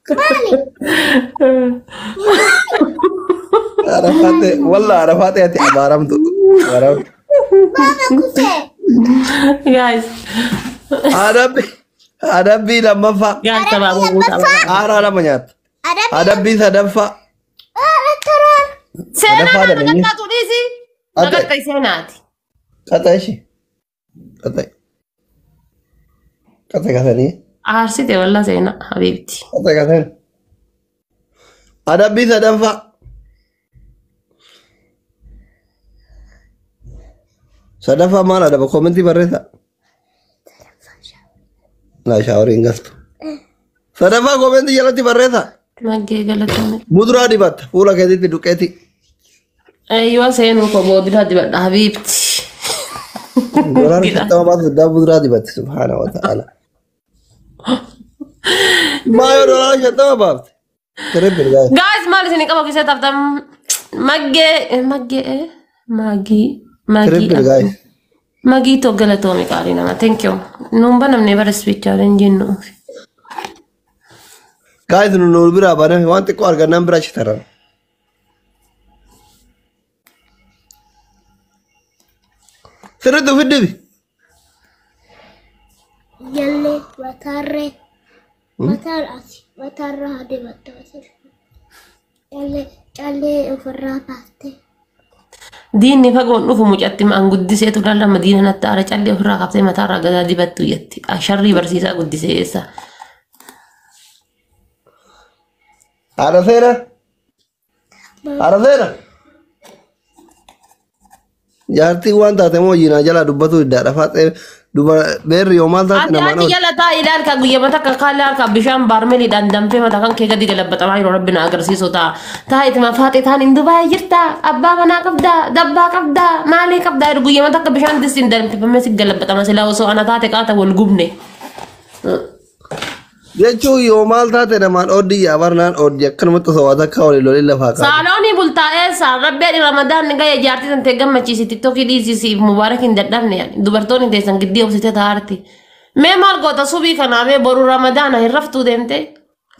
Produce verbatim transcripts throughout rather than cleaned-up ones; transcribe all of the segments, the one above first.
عرفت والله عرفت يا تي عبارة عرفت guys عربي عربي لما فا guys تبع مو عارا لما نيات عربي سدفا سينا Ada pada أنا ni. نقطع توليسي Ada. نقطع سيناتي kata sih kata kata kata ni عارسيتي والله زينة حبيبتي kata kata ni عربي سدفا سدفا mana ada komentar berita nggak showering gas tuh سدفا komentar jalan di berita ما جي قالت mudra di bat pula kayak itu duketi أيوة سينو كبودي هادي بقى حبيبتي orang kita mau sudah mudra di bat subhanahu wa taala mayor orang kita apa terus guys guys مالي سيني كم كيسة تفتم ماجي ماجي إيه ماجي ماجي terus guys ماجي تو قالتو مي كارينا ما thank you نوم بنا مني برا سويتش على جنو guys nu nul berapa nih wanti kau harga enam belas sekarang terus tuh video Jalle batare batar asi batarra hade batasir jalle jalle ufirra baate ديني فقون نوفو مجاتي ما أنقدي سيتو لالا مدينة نتارة جالي أخرى قبتي متارة قدا دي باتو يتي أشري برسيسا قدي سيسا ada sana ada sana jarti wanta temo jina jala dubbatu tidak dapat dubba beri omal tak أنت nama أنت يلا تا إلى أركا قوية متى قال أركا بشام بارملي دان دم في متى كان كي قدي قلبت معي ربنا أقرسيسو تا تا إتما فاتي تاني دبي جرتا أبا منا كبدا دبا كبدا مالي كبدا قوية متى بشام دسين دم في بمسك قلبت ما سلا وسو أنا تاتك أتا والجبنة jechu yomal tak nama odi ya warna odi kan mutu sawada kau lilo lilo fakar سالوني بولتا إيه سال ربي رمضان نجاي جارتي تنتجم ما تشيسي تيتوكي دي سي مبارك إن ددرني يعني دوبرتوني تيسان قديه وسيتة تارتي ما مال قوتا صوبي كنا ما برو رمضان هي رفتو دمتي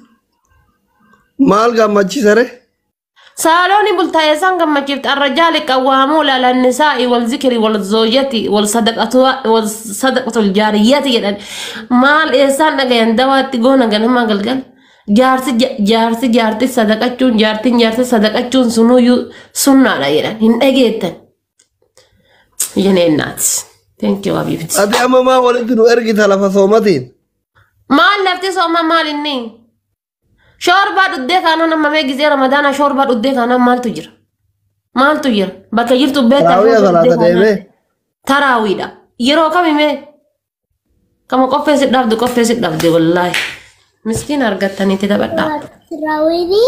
mal gak maci sare سالوني بولتا إيه سان كم جبت الرجال قوامون على النساء والذكر والزوجة والصدقة والصدقة الجارية يعني مال إنسان نجاي ندوات تقول نجاي ما قال قال جارتي جارتي جارتي صدقة جون جارتي جارتي صدقة جون سنو يو سنة لا يعني هن أجيتن يعني الناس thank you حبيبتي ati amma ma walitu nu ergi talafa somatin مال لفتي سوما مال إني شوربة قديك أنا لما ما يجي رمضان شوربة قديك أنا مال تجر مال تجر بكجير تبيت tarawih salat deme تراوي ده يرو كم يمه كم كوفي سيد دافد كوفي سيد دافد والله مسكين أرجعتني تدا بدأ Rawini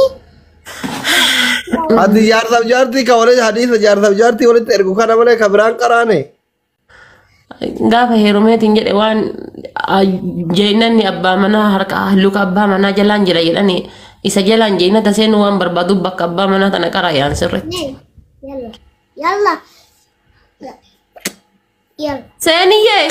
ati jar sab jarti ka wale hadis jar sab jarti wale tergu kana wale khabran karane gaafa heerumee tinjedhe waan jeenanni abbaa manaa harka luka abbaa manaa jalaan jira jedhani isa jalaan jeenata seenu waan barbaadu bakka abbaa manaa tana qarayaan sirritti yalla yalla yalla seeniyyee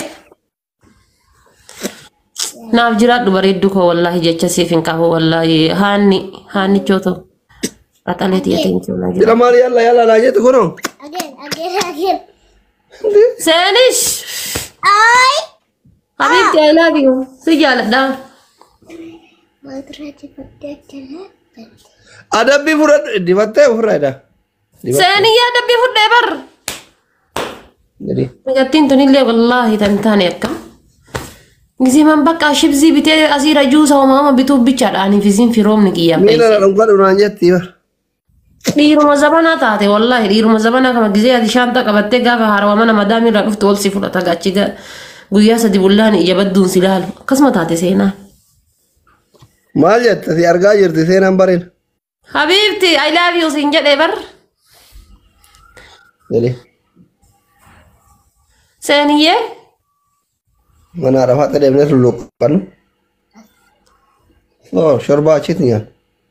naaf jiraadhu bareeddu koo wallaahi jecha siif hin qabu wallaahi haanni haanni chooto axaleeti yatiin kiuna jira bila mali yalla yalla la jetu kono again again again seenish ay habiibti I love you si jaaladha madraji padatala adabbi furad dibatte furada seeniyyee dabbii fudhee bar jadi Megattiin tunillee wallaahi tantaane akkam gisee man bakka shibzii bitee asiira juusa homaama bituuf bichaadhaaniif isin firoomni kiyyaa mina na ngadu na jetti bar dhiiruma zabanaa taate wallaahi dhiiruma zabanaa kama gisee ati shaanta qabattee gaafa haarawa mana madaamii irraa dhuftu ol si fudhata gachi guyyaa sadi bullaan ija badduun si laalu akkasuma taate seenaa mal jetta si argaa jirti seenan barin habiibti I love you siin jedhee bar jadi seeniyyee mana arafat demne lulukan oh shorba achitnya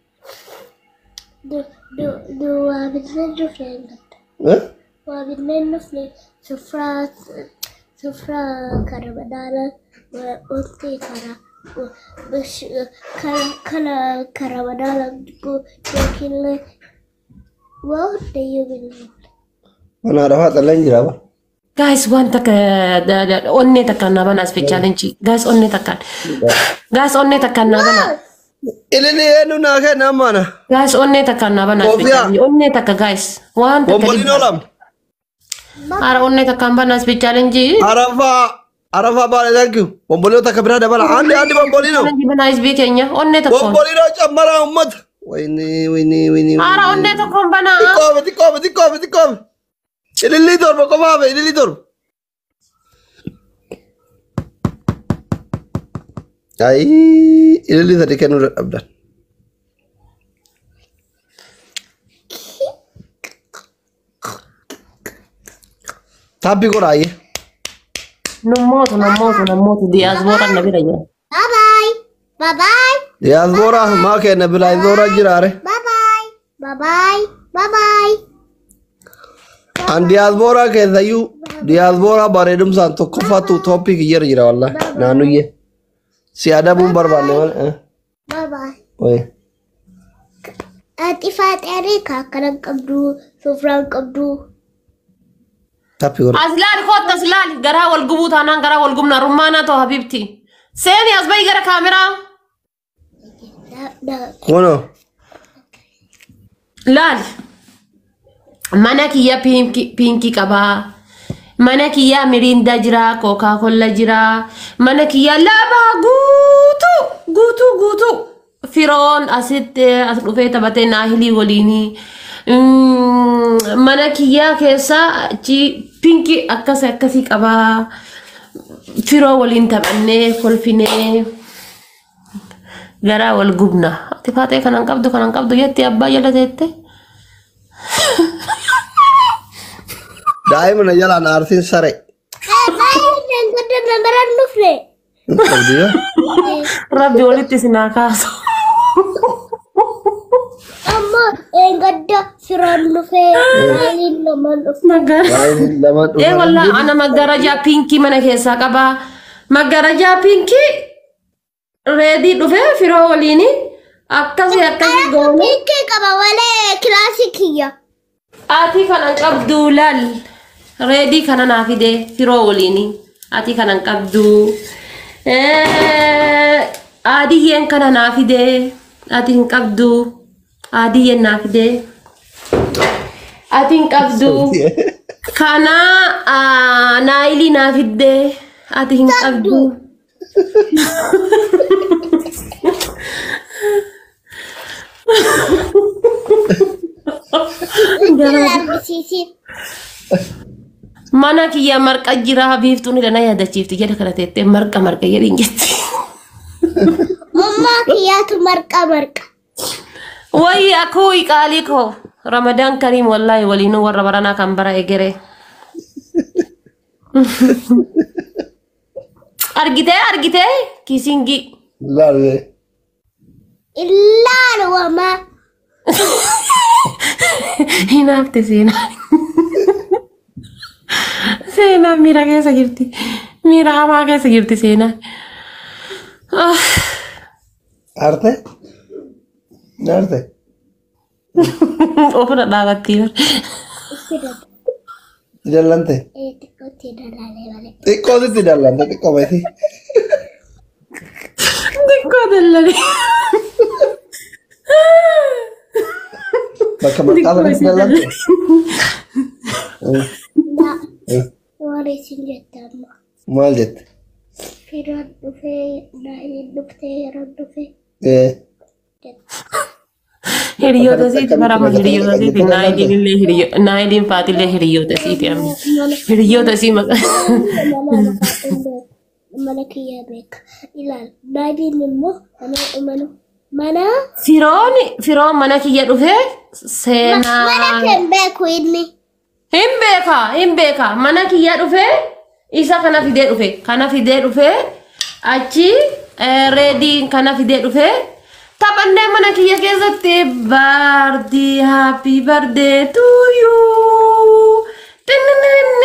du du du wabidmen duflen eh wabidmen duflen sufra sufra karabadala wa utti kara بس كلا كلا كرامدالا لكن واحد يوم أنا رفعت اللينج رابا guys one tak onne takkan na bana speech challenge guys onne takkan guys onne takkan na bana إلي لي أنو ناكي نامانا guys onne takkan na bana speech challenge onne takka guys one بومبولينو لام ara onne takkan bana speech challenge عرفا عرفا بالي ثانكيو بومبولينو تكبرها دبل عندي عندي بومبولينو challenge bana speech kenya onne takkon بومبولينو جمرا أمت ويني ويني ويني ara onne takkon bana تكوبي تكوبي تكوبي تكوبي إلي اللي دور بكوبابي إلي اللي دور أي إلي اللي ذا كانوا أبدا تابي كوراي نموت نموت نموت دي أزبورة النبي رجع باي باي باي يا زورا ما كان بلا زورا جراره باي باي باي باي عن دياسبورا كذا يو دياسبورا باردم سانتو كفاتو توبيك ير جرا والله نانو يه سيادا بوم بربانه اه باي باي وي اتفات اريكا كان قبدو سفران قبدو تابي كورا أزلال خود أزلال جرا والجبوت أنا جرا والجبنا رمانة تو حبيبتي سيني أزبي جرا كاميرا لا لا كونو لال mana kiyya pinki pinki qaba mana kiyya mirinda jira coca cola jira mana kiyya laba guutu guutu guutu firoon asitti as dhufee taphatee naahilii waliini mana kiyya keessa chi pinki akkas akkasii qaba firoo waliin taphannee kolfinee garaa wal gubna ati faatee kanan qabdu kanan qabdu yetti abbaa jala teette دائما يلا نارتين سري باي نقدر نمرة نفلي قبديها ربي ولدتي سناكاسو أما نقدر سران نفلي باي لما نفلي نجار إيه والله أنا مجرجة بينكي من كيسا كبا مجرجة بينكي ريدي دفع فيرو وليني أكاسي أكاسي قومي بيكي كما ولا كلاسيكية آتي كان قبضو لال ريدي كان نافده فيرو وليني آتي كان قبضو آدي ين كان نافده آتي قبضو آدي ين نافده آتي قبضو كان نايلي نافده آتي قبضو mana kiyya marqa jira biiftuun ilana yaadachiifti jedha kana teettee marqa marqa jedhin jetti. Mamma kiyyaatu marqa marqa. Wayii akkoo qaalii koo Ramadaan Kariim wallaahi waliinuu warra baranaa kan bara egeree. Argitee argitee kiisingi. Laalu Illaalu wama. Hinaafte seenaa. Seenaa miira keessa jirti. Miira hamaa keessa jirti seenaa. Arte? Arte? Ofirra dhaabattii bar. Dallante? Eh, xiqqootti dalaalee malee. Xiqqootti dallante xiqqoo beeti. Xiqqoo dallale. Bakka marqaatatti dallante? Waan isin jettamma. Maal jette? Firaan dhufee naayin dhuftee yeroo dhufee. Hiriyoota isiiti barama hiriyoota isiiti naayiliin illee hiriyoota naayiliin faatillee hiriyoota isiiti amma hiriyoota isii maqaa. Mana kiyyaa beeka. Ilaal naayiliin immoo mana mana. Firoon firoon mana kiyya dhufee seenaa. Mana kan beeku inni. Hin beeka hin beeka mana kiyya dhufee isa kana fidee dhufe kana fidee dhufee achi reedii kana fidee dhufee. Tapannee mana kiyya keessatti birthday happy birthday to you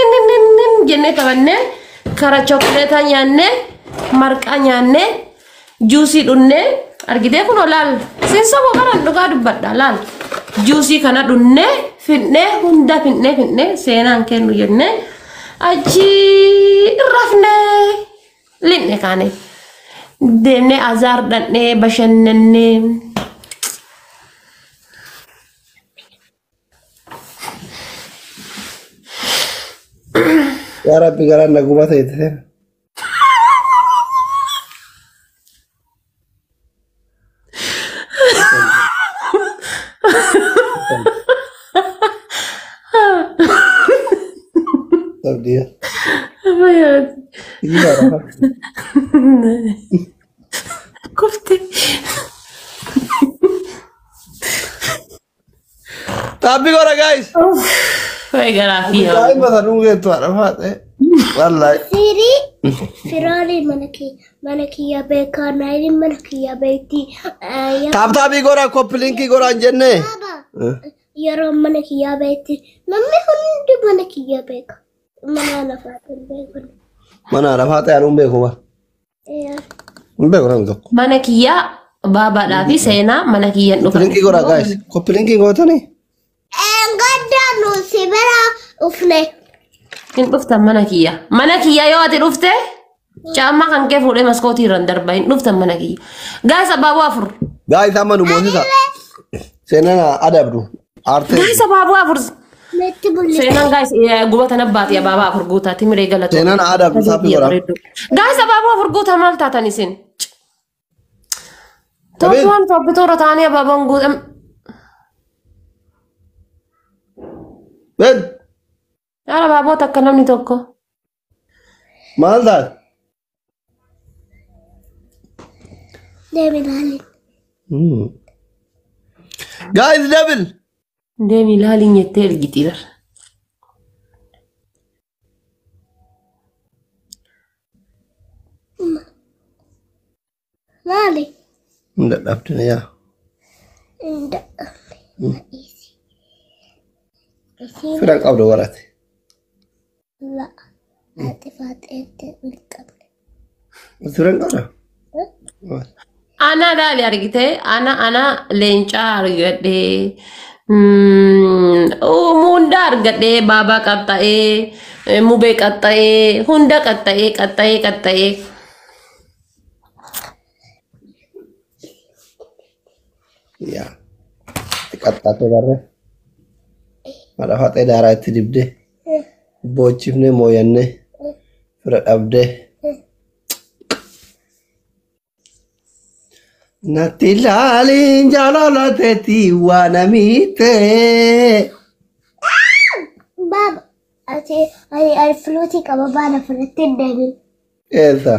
jennee taphannee kara chokleeta nyaannee marqaa nyaannee juicy dunne argite kuno laal sinsa ko karan dhugaa dubbadha laal juicy kana dunne finne hunda finne finne seenaan kennu jenne achi rafne linne kaane deemne azar dhanne bashannanne Ya Rabbi garan naguma ta'e. Dia. Apa ya? Iya. Kufte. Tapi kora guys. Baiklah Rafia. Guys masa nunggu itu Arafat eh. Wallahi. Siri Firali manaki manaki ya beka nairi manaki ya beti ya Tap tapi kora koplinki kora jenne. baba yaro manaki ya beti namni hundi manaki ya beka mana na fatan beka Mana Arafat ya rumbe ko ba. ya Rumbe ko nang tokko. Mana kiyya baba dhafi seenaa mana kiyyan dhufa. Koplinki kora guys. Koplinki gootani. engadda no sibera ufne Hin dhuftan mana kiyya. Mana kiyya yoo ati dhufte caammaa kan kee fuudhee maskootii irraan darba hin dhuftan mana kiyya. Gaa'is abaaboo afur. Guys amma nu moosisa. Seenana adabdu. Arte. Gaa'is abaaboo afur. metti bulli Seenaan gaa'is gubata nabbaati abaabaa afur guutaati miree galatoo. Seenaan adabdu saaphi kora. Gaa'is abaaboo afur guutaa maal taatan isin? Tokkoon tobbitoora taanii abaaboon guutam. Ben. Yaala abaaboo takka namni tokko. Maal taat? deemi laalin Hmm. Guys devil. Deemi ilaaliin jettee ergitiidha. laali Ndak daftina ya. inda isi isi Firan qabdu warate. la ati faatete milqabne Firan qabda. Ana daali argite ana ana leencaa argadhe hunda argadhe baabaa qaxxa'ee mubee qaxxa'ee hunda qaxxa'ee qaxxa'ee qaxxa'ee Ya. Qaxxaate barre. Mada fatee daaraa itti dibde. Boochifne mooyanne. Fira dhabde. Natti ilaaliin jaalalateetti waan amiite. baba ati ai ai fluti qaba baana fudhattee deemi Eessa?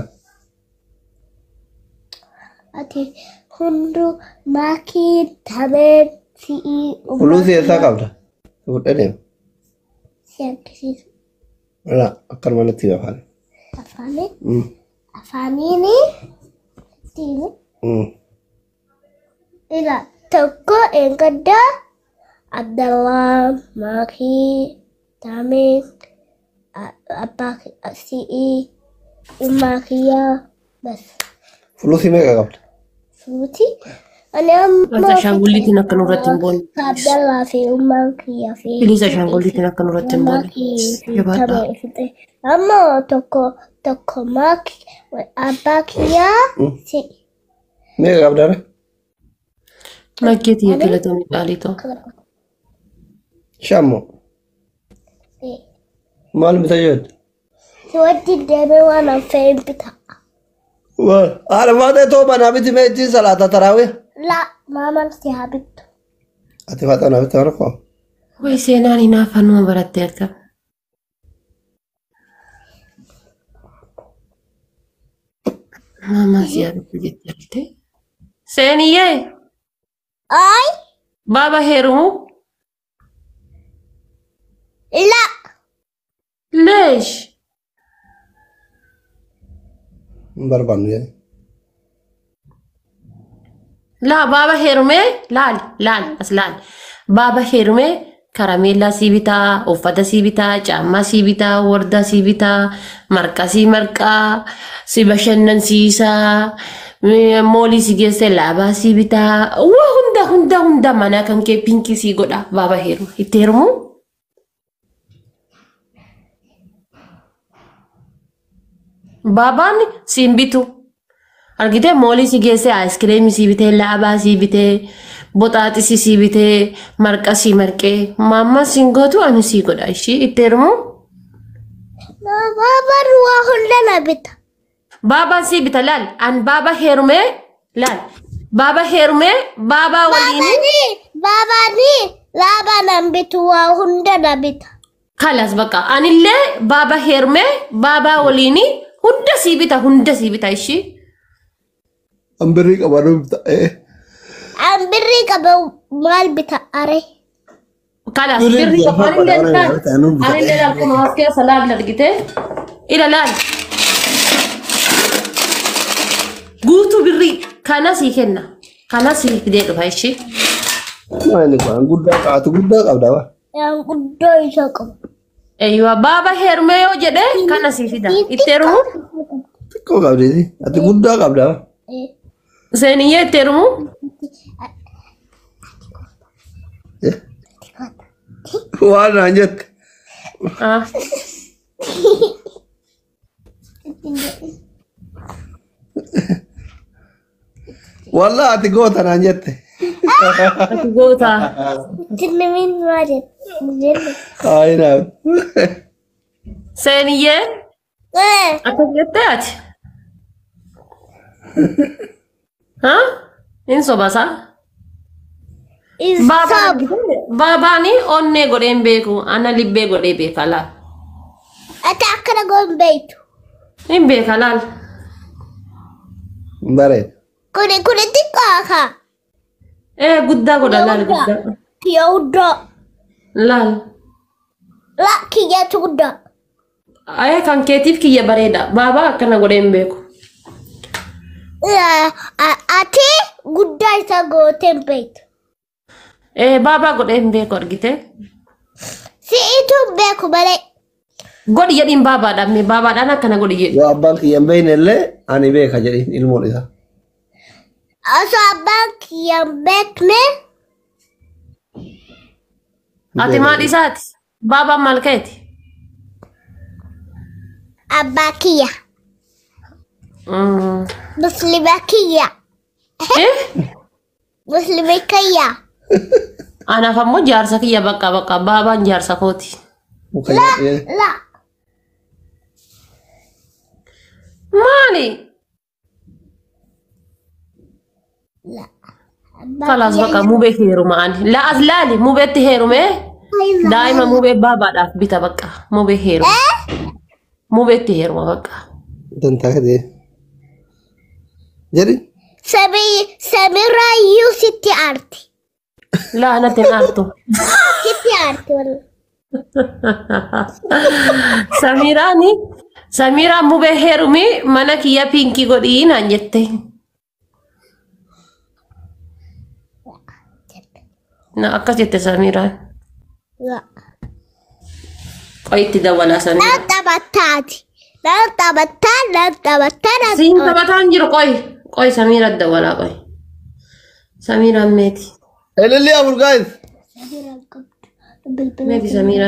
ati hundu maakii tameen si'ii Fuluusi eessaa qabda? Fuudhee deema. si agarsiisu Wala akkanuma natti afaan. afaanii Mm. afaaniini ittiin Mm. ila tokko engaddaa Abdallah maakii tameen abbaa si'ii ummaa kiyyaa bas Fuluusi meeqa qabda? fuuti ani amma Wanta shaangulliitiin akka nurratti hin boonne. Abdallah fi ummaan kiyyaa fi Bilisa shaangulliitiin akka nurratti hin boonne. Jabaadhaa. amma tokko tokko maaki abbaa kiyyaa si Meeqa qabda? Makkeetii galatoomii qaaliitoo. Shammo. Maal bita jedhu? si wajji deemee waan affeerin bita Haadha faatee tooba naa biti meetii salaata taraawee. la maaman si haa bittu Ati faata naa bitta warra Way seenaan hinaafannuma barattee argama. Maamaa si yaadatu jettee argite. Seeniyyee ay baaba heerumu la leesh. hin barbaannu jedhe. Laa baaba heerumee laal laal as laal baaba heerumee karameellaa sii bitaa uffata sii bitaa caammaa sii bitaa wardaa sii bitaa marqaa sii marqaa si bashannansiisaa moolii si geesse laabaa si bitaa waa hunda hunda hunda mana kan kee pinkii si godha baaba heeru itti heerumu baabaan siin bitu argite moolii si geesse aayiskiriimii si bitee laabaa si bitee boxaaxisi si bitee marqa si marqee mamma siin gootu ani si godha ishii itti heerumu baabaan waa hunda na bita. Baba si bita lal an baba herume lal baba herume baba walini baba ni baba nambitu wa hunda nabita khalas baka anille baba herume baba walini hunda si bita hunda si bita ishi ambiri kabadu bita eh ambiri kabu mal bita are khalas birri kabadu lal anille lal ko maske salam ladgite ila lal guutu birri kana si kenna kana si fide do faishi mani ko gudda qaatu gudda qabda wa yang gudda isa qab aywa baba herme yo jede kana si fida iteru ko qabdi ati gudda qabda wa zeniye teru wa ranjat ah والله اتقوت انا جت اتقوتا تنمين واجد اي نعم ثانية ايه اتقلتات ها انسو بسا بابا بابا ني اوني غورين بيكو انا لبي غوري بيكالا اتاكل قوم بيتو ان بيكالال مبارك كوني كوني تقاكا ايه قدا قدا لال قدا يودا لال لا كي تودا ايه كان كيتيف كي بريدا بابا كان غورين بيكو لا اتي غدا يسغو تمبيت ايه بابا غورين بيكو ارغيته سيتو بيكو بالي God yadin baba dammi baba dana kana god yedi يا ابانك يمبين اللي انا بيك اجري المول اذا اسو ابانك يمبك مي ati ma disat baba malketi abakia mm muslimakia eh muslimakia ana famu jarsa kiya bakka bakka baba jarsa koti لا لا مالي لا خلاص بقى مو بهيرو معاني لا أزلالي مو بتهيرو مه دائما مو ببابا داف بيتا بقى مو بهيرو مو بتهيرو بقى تنتهي دي جري سمي سميرا يو ستي ارتي لا أنا تنارتو ستي ارتي والله Samirani Samira mu beherumi mana kiya pinki godin anjette na akkas jette Samira لا qoyti dawala Samira لا تبتاتي لا تبتا لا تبتا sin tabatan jiro qoy qoy Samira dawala qoy Samira meti اللي ابو القايد meti Samira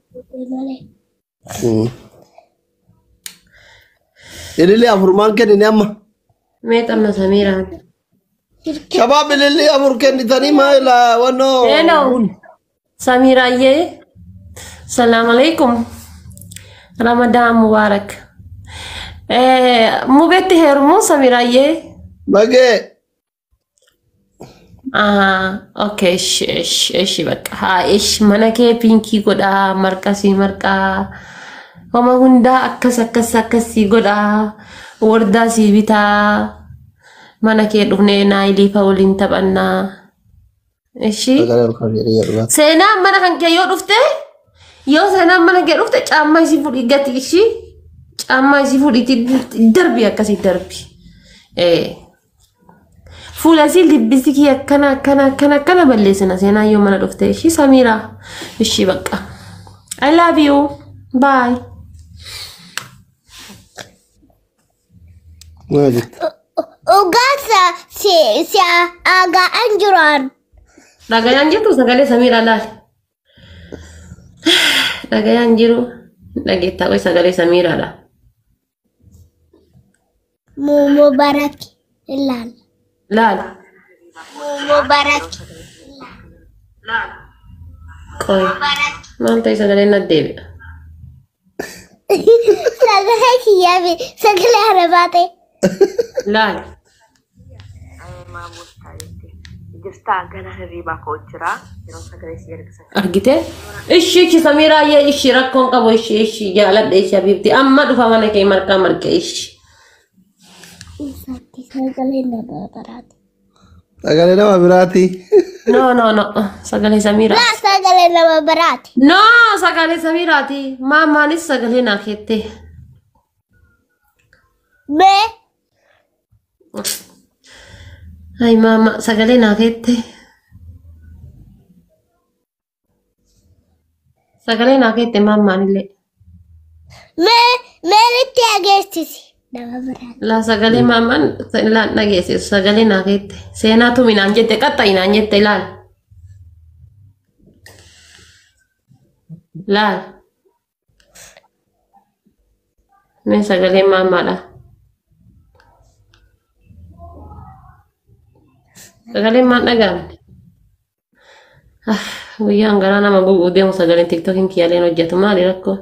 اللي ابو مان كان نعم meti amma Samira شباب اللي ابو كان ثاني ما لا ونو hello Samira ye salam alaikum Ramadan mubarak eh mu beti hermu Samira ye باقي Ah, okay, ish, ish, ish, bakka. Ha, ish, mana kee pinki godha, marqa si marqa. Wama hunda akkas akkas akkasi godha. Warda si bita. Mana kee dhufne naayilii fa waliin taphanna. Ishi. Seenaan mana kan kee yoo dhufte, yoo seenaan mana kee dhufte caammaa isii fudhi gati ishi. Caammaa isii fudhi darbi akkasi darbi. Eh. Fuula si libbisi kiyya akkana akkana akkana akkana balleessina seenaa yoo mana dhufte ishii Samira ishii bakka I love you bye ما جت Ugasa si si aga anjuran. Dhagayaan jirtu sagalee Samiraa laal. Dhagayaan jiru dhageettaa qoy sagalee Samiraadha. Mumu baraki ilal. Laal. Mumu baraki. Qoy. Maal ta'e sagalee na deebi'a. Sagale kiyabe sagale harabate. Laal. Jirta gana hirriba koo jira yeroo sagalee si ergisa. Argite? Ishi ishi Samiraa yee ishi rakkoon qabu ishi ishi jaaladha ishi Habiibti amma dhufa mana kee marqaa marqee ishi. Isatti sagale nama barate. Sagalee nama biraati. No no no sagalee Samiraa. La sagale nama barate. No sagalee Samiraati maamaanis sagalee naa kette. Me Ay mama sagalee naa kette. Sagalee naa kette maamaanillee. me me litti agestisi nama barate. La sagalee maamaan la dhageessisu sagalee naa kette. Seenaatu minaan jette qaxxayi naan jette laal. Laal. Mee sagalee maamaadha. Sagalee maan dhagaamne. Ah, guyyaan garaa nama gubu deemu sagaleen tiktokiin kiyyaaleen hojjetu maali rakkoo?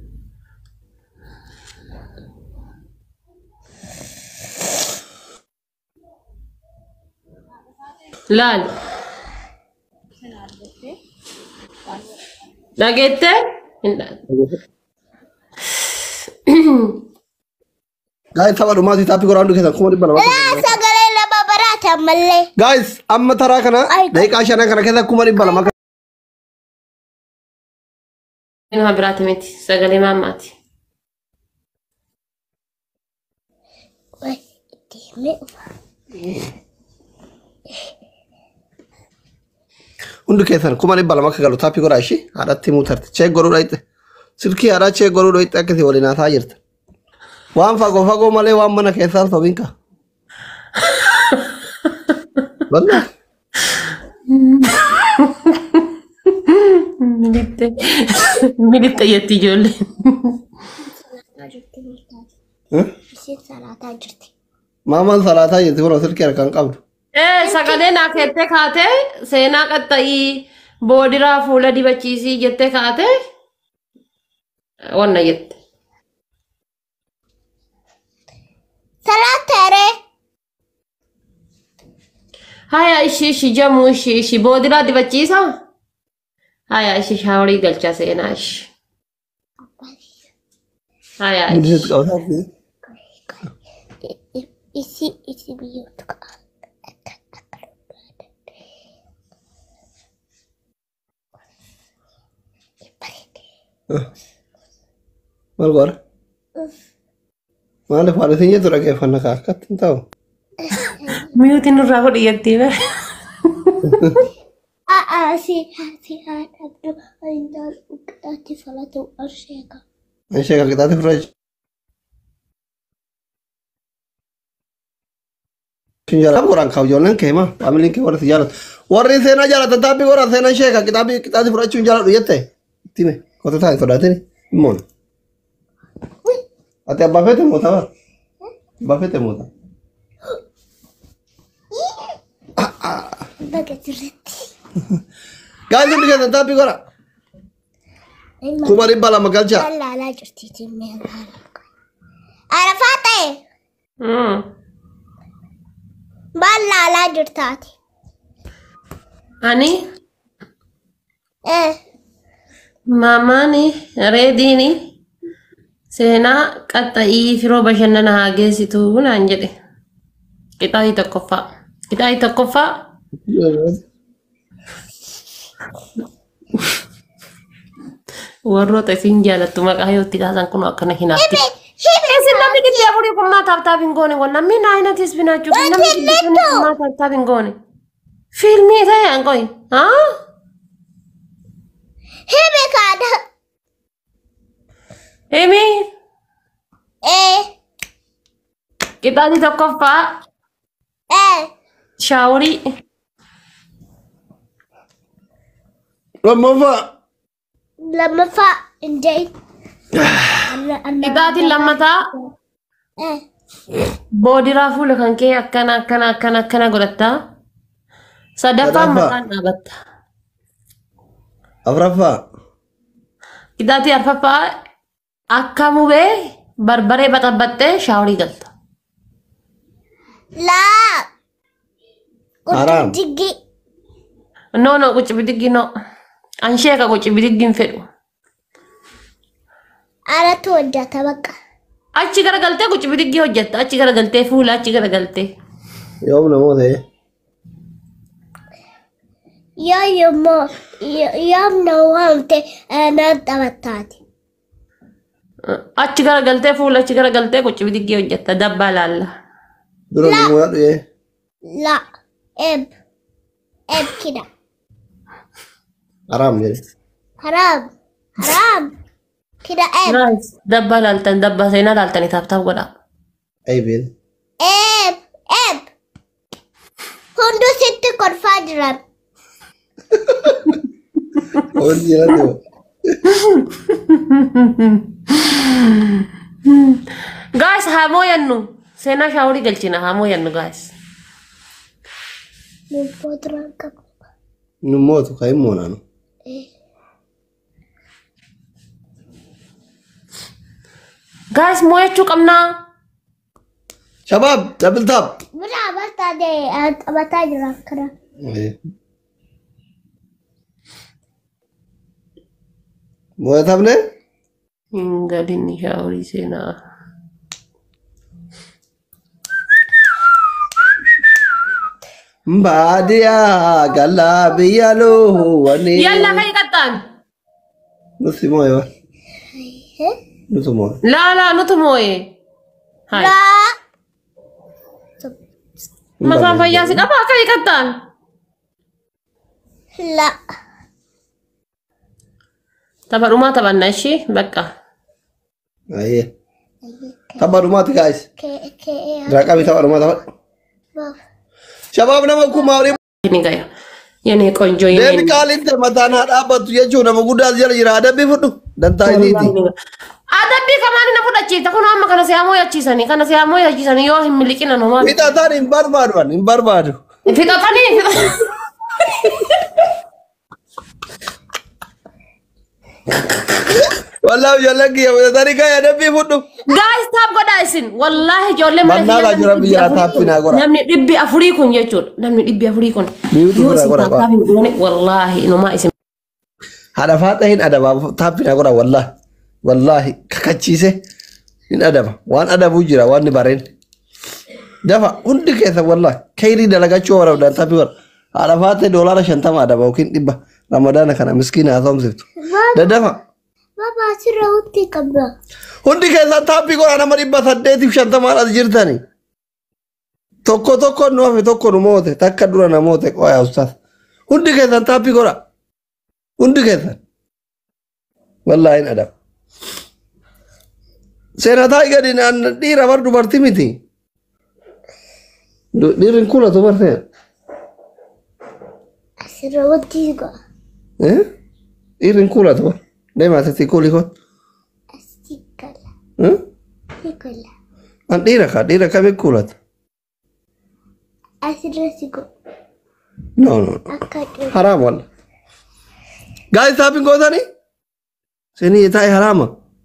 Laal. Dhageette? Guys, tapha dhumaati taappii goraandu keessan kuma dhibba lama. La sagale nama barate ammallee. Guys, amma taraa kana daqiiqaa shanan kana keessa kuma dhibba lama. Nama biraati miti sagalee maamaati. Wai dime. Hundi keessan kuma dhibba lama akka galu taappii goraa ishee haadhatti muutarti. Cheek godhuu dhayite. Silkii haadhaa cheek godhuu dhayite akkasii waliin haasaa jirta. Waan fagoo fagoo malee waan mana keessaa sobiinka. Wallah. Militte. Militte yetti ijoollee. Isin salaataa jirti. Maamaan salaataa jirti kun silkii harkaan qabdu. Eh sagalee naa kette kaate seenaa qaxxayii boodiraa fuula dibachiisii jettee kaate wanna jette. Salaatere. Haya ishi ishi jamu ishi ishi boodiraa dibachiisa. Haya ishi shaaworii galcha seenaa ishi. Haya ishi. Mudiseet qabataa. Isi isi biyyoota qaba. Maal goora? Maaliif haadhatiin jettu dhaggeeffanna kaa akkatti hin ta'u? Miyuutiin nurraa godhi jettee bara. Aa si si haadha indaan uggataatti falatu arsheeka. Ishee kan qixaate fudhachuu. Jaalala goraan kaa'u ijoolleen kee maa faamiliin kee warri si jaalatu. Warri seenaa jaalatan taappii goraan seenaa ishee kan qixaabii qixaate fudhachuu hin jaaladhu jette. Ittime kota taa'e sodaatini himmoon. Ati abbaa feete moota bara? Abbaa feete moota? Baga jirretti. Gaazii hundi keessan taappii gora. Kuma dhibba lama galchaa. Laalaa jirtiitii mee laalaa. Arafaa ta'e. Maal laalaa jirtaati? Ani Eh. maamaani reediini seenaa qaxxayii firoo bashannana haa geessitu naan jedhe. Qixaayii tokkoffaa. Qixaayii tokkoffaa. Warroota isin jaalattu maqaa yoo itti kaasan kun akkana hinaatti. Isin namni gidduu afurii kun maa taaptaap hin goone kun namni naayinatis binaachuu kun namni gidduu kun maa taaptaap hin goone. Fiilmii ta'e an qoy. Haa? Hime kaadha. Himi Eh. qixaayii tokkoffaa شاوري لما فا لما فا انجي انا انا إبادي لما تا ايه بودي رافو لكن كي أكنا أكنا أكنا أكنا قلتا صدفة صدفة. مكان أبت أفرفا إداتي أرففا أكامو بي بربري بطبطة شاوري قلتا لا حرام. قلت جيجي نو نو قوش بدقي نو أنشيكا قوش بدقي نفرو انا توجهت بقى أشي كرا قلتي قوش بدقي وجدت أشي كرا قلتي فولا أشي كرا قلتي يوم نموت إيه يا يما يوم نومت انا دبتاتي أشي كرا قلتي فولا أشي كرا قلتي قوش بدقي وجدت دبا لالا دول نموت إيه لا اب اب كده حرام جري حرام حرام كده اب نايس دبا لالتن دبا سينا لالتني تاب تاب ولا أي بين اب اب هندو ست كونفادرم ودي لا دو guys hamo yannu sena shawri galchina hamo yannu guys من فترة قبل نموت كاي مونا guys moyachu qabna شباب دبل تاب بلا بس ده بتاجر كده إيه موت تابنه galini shawri sena Badia gala biyalo wani yalla kai qattan nusi moyo nusi moyo la la nutu moye hay لا makan fayasi apa kai qattan لا tabaruma tabanna shi bakka aye tabarumati guys كي كي raqabi tabarumati شباب نمكم ماوري ini gaya yani konjo debi ini kalin te matana dabatu yechu nama gudal jala jira adabi fudu dan taiditi adabi kamani na fuda chita kuna amma kana siamo ya chisani kana siamo ya chisani yo himilikina no ma ita tani imbarbadu wan imbarbadu fika tani wallahi yalaki ya tani kaya adabi fudu guys tab goda isin wallahi jolle Manna la jira biya tapina gora namni dibbi afuri kun jechul namni dibbi afuri kun Biutu yo gora isin gora tab gora. tabi ngone wallahi no ma isin hada fatahin adaba tapina gora wallahi wallahi kakachise in adaba wan adabu jira wan baren dafa hundi kesa wallahi kairi dalaga chora dan tapi war hada fatah dolar shantama adaba ukin dibba ramadana kana miskina azam siftu da dafa بابا سروتي قبل hundi kesa tapi gora nama dibba saddeeti shantama ala jirtani tokko tokko nuafe tokko numote takka dura namote qoya ustaz hundi kesa tapi gora hundi kesa wallahi in adaba Senata gadi nan dira bar dubarti miti. Dirin kula to barte. سروتي قا Eh? Dirin kula to. Dai mata ti kuli ko. استيكلا Eh? استيكلا An dira ka dira ka be kula. أسرتي قا No no. أكاد Haram wala. Guys tapin ko tani? Seni itai harama.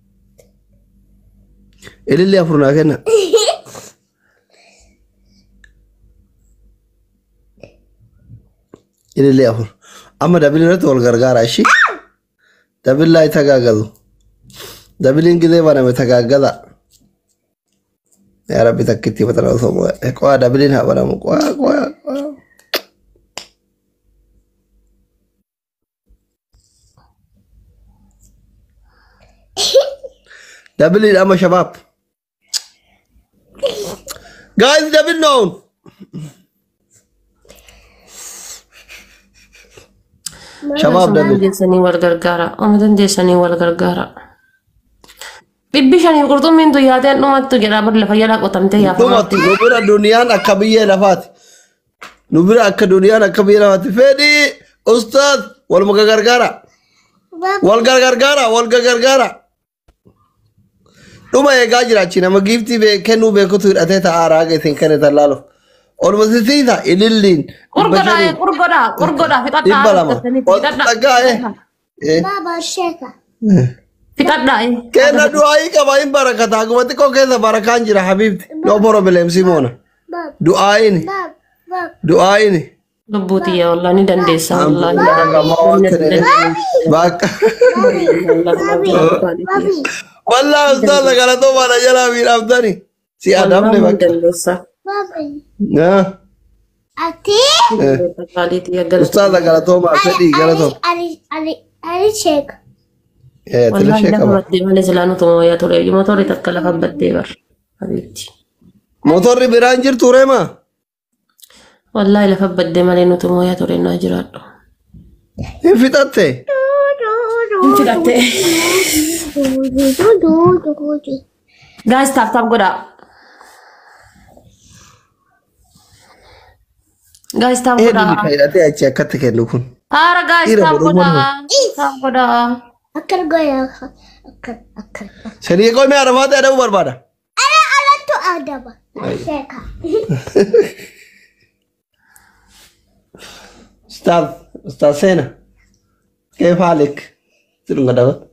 Elille afurna kenna. Elille afur. Amma dabilin to gargara shi. Dabillahi tagagazu. Dabilin gide bana me tagagaza. Ya Rabbi takkiti patara so mo. E ko dabilin ha bana mo ko ko. Dabilin ama shabab. Guys, dabil known. Shabab dabil. desani wal gargara omadan desani wal gargara bibbi shani qurtum min duyate numattu jara bar la fayala qotamte ya Tumati nubira duniyan akabiye lafati. نبرا أك دنيا أك بينا فدي أستاذ والمغرغرة Baba. والغرغرة والغرغرة دوما يجاجر أشينا ما جيفتي بكنو بكتير أتيت أراجع ثين كنت اللالو والمسيسيدا إللين قرقدا قرقدا قرقدا في قطع إبلا ما تجاه Baba sheka. في قطع كنا دعائي كباين بركة أقوى تكو كذا بركة أنجرا حبيبتي no problem سيمونا Baba. دعائني Baba. Baba. دعائني لبوتي يا والله ندن ديسا والله باك Baba. والله أستاذ قال تو ما نجلا مين أفضلني سي أدم لي باك Baba. نا Ati. أستاذ قال تو ما سدي قال تو Ali Ali Ali sheka. إيه والله تلشي لا كمان بدي ما نزلانو تو يا ترى يوم ترى تكلف بدي بر حبيبتي موتور برانجر توري ما والله لا بدي ما لينو تو يا ترى ناجرات انفتتي guys tap tap goda guys tap إيه goda اللي كاي أتي أشياء كتك نكون ara guys Ira tap baru goda mana? tap goda Akar goya. Akar akar. سريه कोई मैं अरफात है ना ऊपर बारा Ala ala tu ada ba. Sheka. أستاذ أستاذ سينا كيف حالك؟ تلون قدامك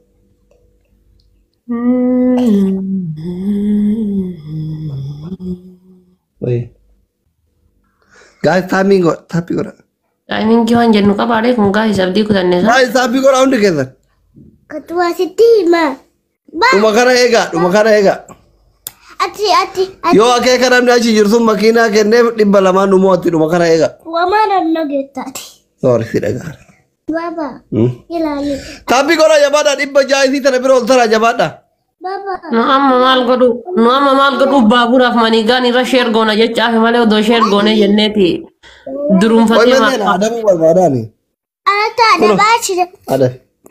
وي guys tapping go tapping go timing kiwan jennu ka pare kun guys abdi ku tanne sa guys tapping go round together Ketua sitima. Ba. Duma kana ega duma kana ega Ati ati ati. yo ake kana mda chi jirtum makina kenne dibba lama numo ati duma kana ega Wa mana nageta ati. sorry sidaga Baba. hmm Ilali. tapping go ra jabada dibba jai si tane biro ultara jabada Baba. no amma mal godu no amma mal godu babura af mani gani ra share gona jecha af male do share gone jenneti durum koy fatima men ada mu barbada ni Ata ada baci de. ada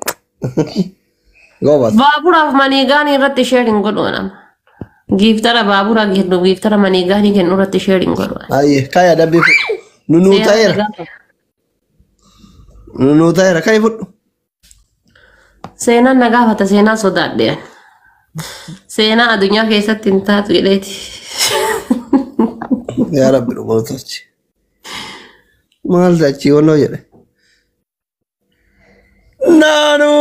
go bas babura af mani gani ratti sharing godu nam giftara babura gidu giftara mani gani ken ratti sharing godu ay kaya dabbi nunu tayra nunu tayra kay fuddu seenaan nagaa fata seenaa sodaadhe seenaa addunyaa keessatti hin taatu jedheeti ya rabbi dhumootaachi maal dachi walloo jedhe naanu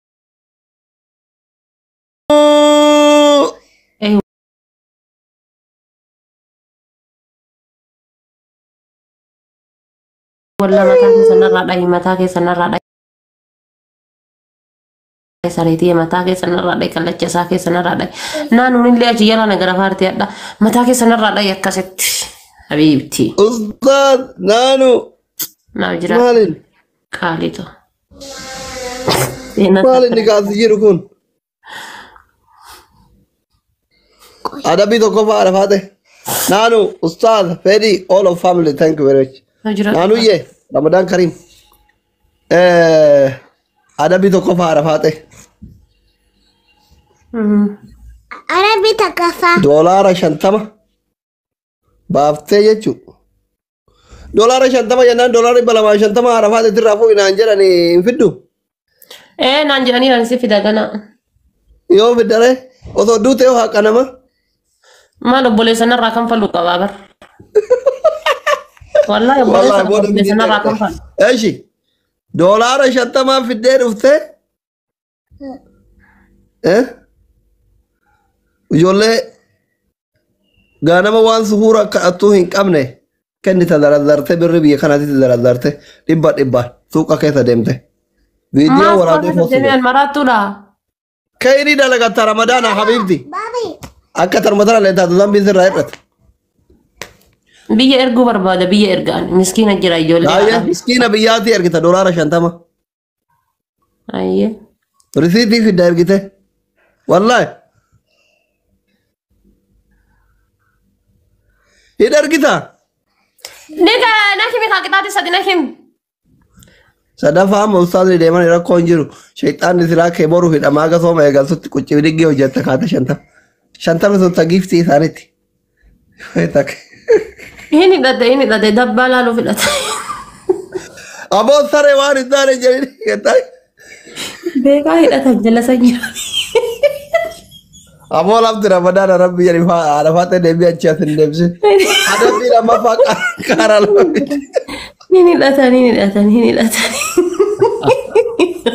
walla mataa keessanarraa dhahi mataa keessanarraa dhahi sariti mataa keessanarraa dhahi kallacha isaa keessanarraa dhahi naannoon illee achi jala nagara faartii hadha mataa keessanarraa dhahi akkasitti habiibti ustaad naanu naaf jira maalin qaalito maalin ni kaasi jiru kun adabii tokko fa'a lafaate naanu ustaad fedi all of family thank you very much naaf jira naanu ye ramadan karim eh adabii tokko fa'a lafaate Arabi takafa. doolaara shantama baaftee jechuun doolaara shantama jennaan doolaara dhibba lamaa shantama arafaat irraa fuudhi naan jedhani hin fiddu ee naan jedhanii waan si fida gana yoo fiddare osoo duute yoo haqa nama maal obboleessanarraa kan fallu qabaa bar wallaahi obboleessanarraa kan fallu eeshi doolaara shantamaa fiddee dhuftee eh ijoollee gaanama waan suhuura kadhattuu hin qabne kennita daraddarte birri biyya kanaatitti daraddarte dhibba dhibbaan suuqa keessa deemte viidiyoo waraabee foosuu maraattuudha kayrii dalagatta ramadaana habiibti Babi. akka tarmatara leetaatu zambiin sirraa hir'ate biyya erguu barbaada biyya ergaan miskiina jira ijoollee baay'ee miskiina biyyaatti ergita doolaara shantama ayyee risiitii fidda ergite wallaahi hin ergita Nika nakimi kakitaati sadi nakim. sadaffaa amma ustaasni deeman rakkoo hin jiru shayxaanni silaa kee boru hidhamaa gasooma eegaltutti qucci diggee hojjetta kaata shantama shantama sun ta giiftii isaanitti Ini dada ini dada dabba laalu filata. Aboo saree waan hin taane jedhanii gataa. Beekaa hidhatan jala sanyira. Aboo lafti Ramadaan Rabbi jedhanii haadha faatee deebii achi as hin deebisin. Adabbii lammaffaa kaara lama. Ini hidhatan ini hidhatan ini hidhatan.